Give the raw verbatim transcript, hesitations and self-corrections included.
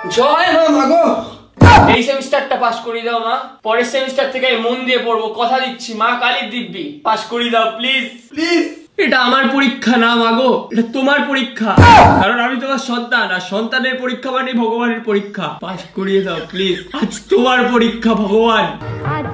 জয় মা মাগো। এই সেমিস্টারটা পাস করিয়ে দাও মা, পরের সেমিস্টার থেকে মন দিয়ে পড়বো, কথা দিচ্ছি। মা কালীর দিব্যি, পাস করিয়ে দাও প্লিজ প্লিজ। এটা আমার পরীক্ষা না মাগো, এটা তোমার পরীক্ষা, কারণ আমি তোমার সন্তান, আর সন্তানের পরীক্ষা মানে ভগবানের পরীক্ষা। পাস করিয়ে দাও প্লিজ, আজ তোমার পরীক্ষা ভগবান।